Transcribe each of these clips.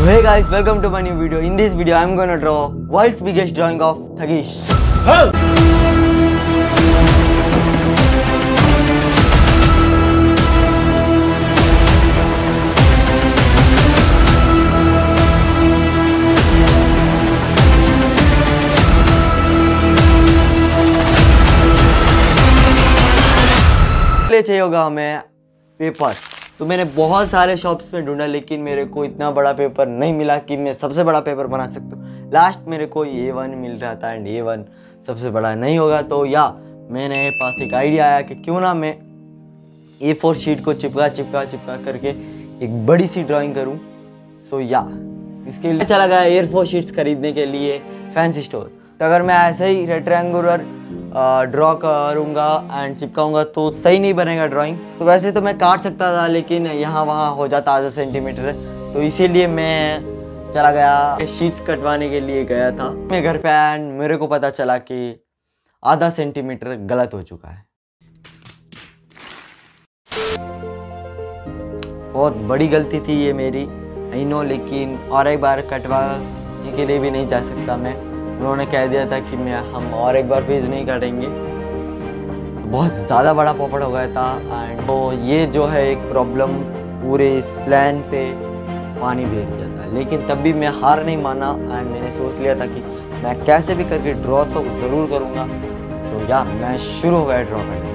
Hey guys, welcome to my new video. In this video, I'm gonna draw world's biggest drawing of Thagish. चाहिए होगा हमें paper. तो मैंने बहुत सारे शॉप्स में ढूंढा, लेकिन मेरे को इतना बड़ा पेपर नहीं मिला कि मैं सबसे बड़ा पेपर बना सकता हूँ। लास्ट मेरे को A1 मिल रहा था एंड A1 सबसे बड़ा नहीं होगा। तो मेरे पास एक आइडिया आया कि क्यों ना मैं A4 शीट को चिपका करके एक बड़ी सी ड्राइंग करूँ। इसके लिए चला गया A4 शीट्स खरीदने के लिए फैंसी स्टोर। तो अगर मैं ऐसे ही रेक्टेंगुलर ड्रॉ करूँगा एंड चिपकाऊँगा तो सही नहीं बनेगा ड्राइंग। तो वैसे तो मैं काट सकता था, लेकिन यहाँ वहाँ हो जाता आधा सेंटीमीटर। तो इसीलिए मैं चला गया शीट्स कटवाने के लिए गया था मैं घर पे, एंड मेरे को पता चला कि आधा सेंटीमीटर गलत हो चुका है। बहुत बड़ी गलती थी ये मेरी, आई नो, लेकिन और एक बार कटवाने के लिए भी नहीं जा सकता मैं। उन्होंने कह दिया था कि हम और एक बार पेज नहीं काटेंगे। बहुत ज़्यादा बड़ा पॉपट हो गया था एंड तो ये जो है एक प्रॉब्लम पूरे इस प्लान पे पानी फेर दिया था। लेकिन तब भी मैं हार नहीं माना एंड मैंने सोच लिया था कि मैं कैसे भी करके ड्रॉ तो ज़रूर करूँगा। तो मैं शुरू हो गया ड्रॉ करने।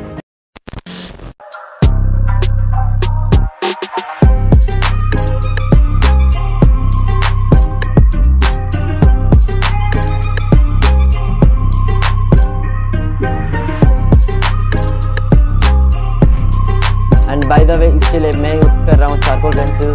बाय द वे, इसके लिए मैं यूज कर रहा हूँ चारकोल पेंसिल।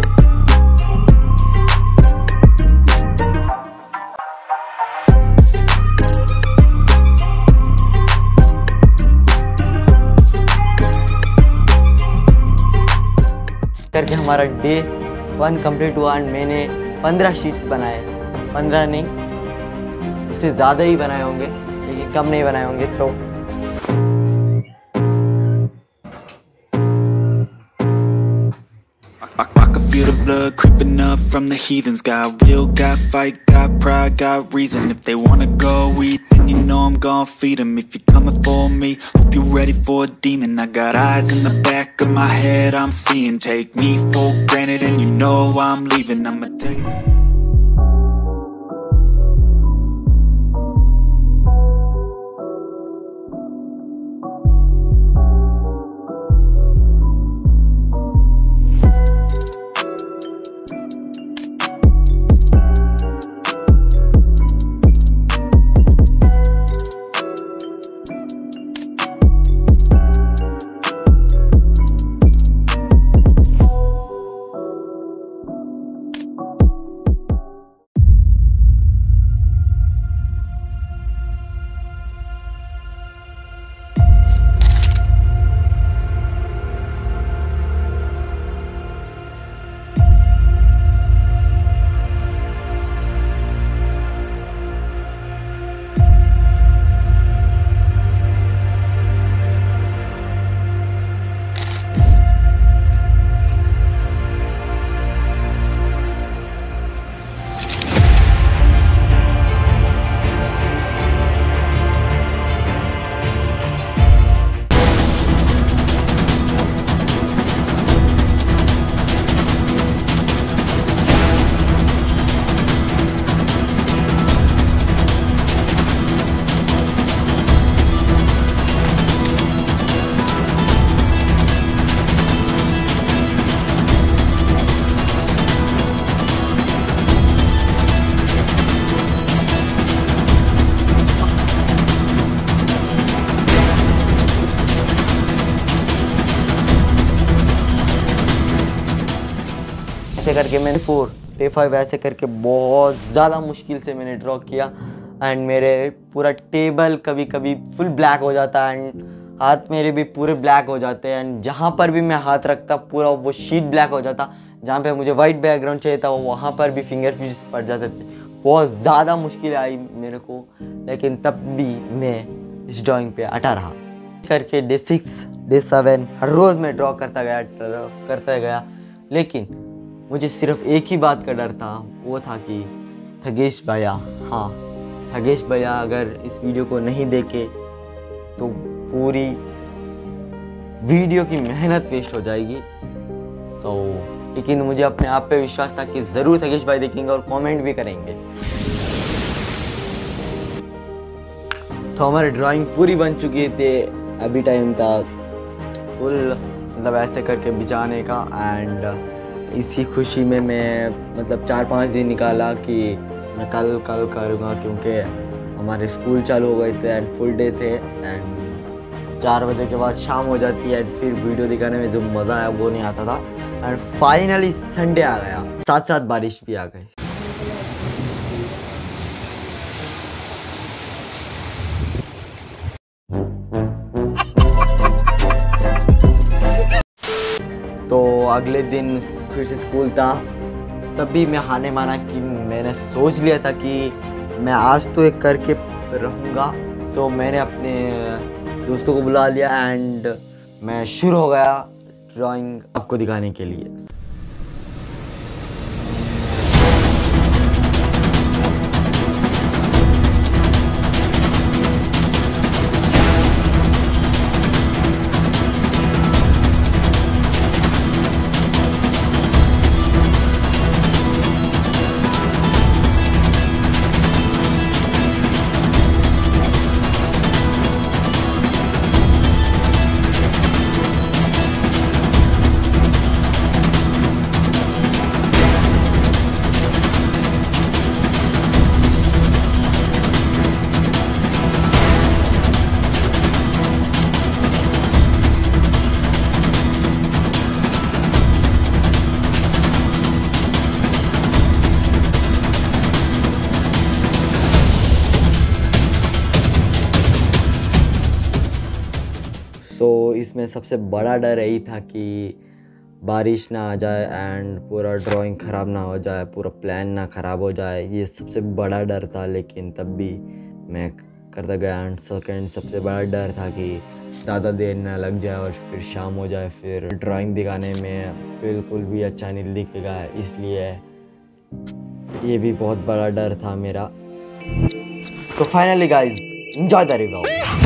करके हमारा डे 1 कंप्लीट हुआ एंड मैंने 15 शीट्स बनाए। 15 नहीं, उससे ज़्यादा ही बनाए होंगे, लेकिन कम नहीं बनाए होंगे। तो Feel the blood creeping up from the heathens. Got will, got fight, got pride, got reason. If they wanna go eat, then you know I'm gon' feed them. If you're coming for me, hope you're ready for a demon. I got eyes in the back of my head, I'm seeing. Take me for granted and you know I'm leaving. I'ma tell you. ऐसे करके मैंने 4 day 5 ऐसे करके बहुत ज़्यादा मुश्किल से मैंने ड्रॉ किया एंड मेरे पूरा टेबल कभी कभी फुल ब्लैक हो जाता है एंड हाथ मेरे भी पूरे ब्लैक हो जाते हैं एंड जहाँ पर भी मैं हाथ रखता पूरा वो शीट ब्लैक हो जाता। जहाँ पे मुझे वाइट बैकग्राउंड चाहिए था वहाँ पर भी फिंगरप्रिंट्स पड़ जाते थे। बहुत ज़्यादा मुश्किल आई मेरे को, लेकिन तब भी मैं इस ड्राइंग पे अटा रहा करके डे 6 डे 7 हर रोज़ मैं ड्रॉ करता गया लेकिन मुझे सिर्फ एक ही बात का डर था, वो था कि थगेश भैया, हाँ थगेश भैया अगर इस वीडियो को नहीं देखे तो पूरी वीडियो की मेहनत वेस्ट हो जाएगी। लेकिन मुझे अपने आप पे विश्वास था कि ज़रूर थगेश भाई देखेंगे और कमेंट भी करेंगे। तो हमारी ड्राइंग पूरी बन चुकी थी, अभी टाइम था फुल मतलब ऐसे करके बिछाने का। एंड इसी खुशी में मैं मतलब 4-5 दिन निकाला कि मैं कल करूँगा, क्योंकि हमारे स्कूल चालू हो गए थे एंड फुल डे थे एंड 4 बजे के बाद शाम हो जाती है एंड फिर वीडियो दिखाने में जो मज़ा आया वो नहीं आता था। एंड फाइनली संडे आ गया, साथ साथ बारिश भी आ गई। तो अगले दिन फिर से स्कूल था, तब भी मैं हाने माना कि मैंने सोच लिया था कि मैं आज तो एक करके रहूँगा। सो मैंने अपने दोस्तों को बुला लिया एंड मैं शुरू हो गया ड्राइंग आपको दिखाने के लिए। इसमें सबसे बड़ा डर यही था कि बारिश ना आ जाए एंड पूरा ड्राइंग ख़राब ना हो जाए, पूरा प्लान ना ख़राब हो जाए, ये सबसे बड़ा डर था। लेकिन तब भी मैं करता गया। एंड सेकेंड सबसे बड़ा डर था कि ज़्यादा देर ना लग जाए और फिर शाम हो जाए, फिर ड्राइंग दिखाने में बिल्कुल भी अच्छा नहीं दिखेगा, इसलिए ये भी बहुत बड़ा डर था मेरा। So finally guys, enjoy the review.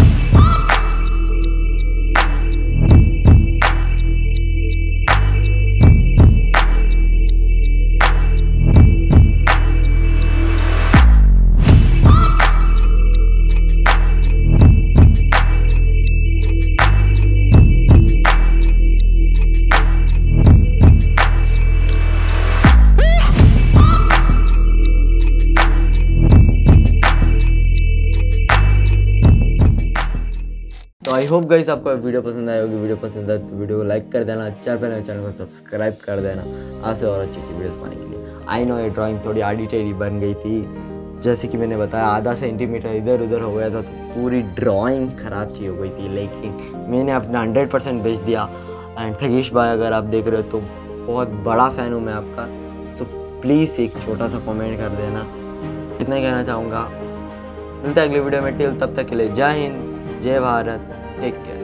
तो आई होप गाइस आपको वीडियो पसंद आई होगी। वीडियो पसंद आए तो वीडियो को लाइक कर देना, चैनल को सब्सक्राइब कर देना आपसे और अच्छी वीडियोस पाने के लिए। आई नो ये ड्राइंग थोड़ी आड़ी टेढ़ी बन गई थी, जैसे कि मैंने बताया आधा सेंटीमीटर इधर उधर हो गया था, तो पूरी ड्राइंग ख़राब सी हो गई थी। लेकिन मैंने अपना 100% बेच दिया। एंड थगेश भाई अगर आप देख रहे हो तो बहुत बड़ा फ़ैन हूँ मैं आपका। सो प्लीज़ एक छोटा सा कॉमेंट कर देना, इतना ही कहना चाहूँगा। मिलता है अगले वीडियो में, टिल तब तक के लिए जय हिंद, जय भारत, टेक केयर।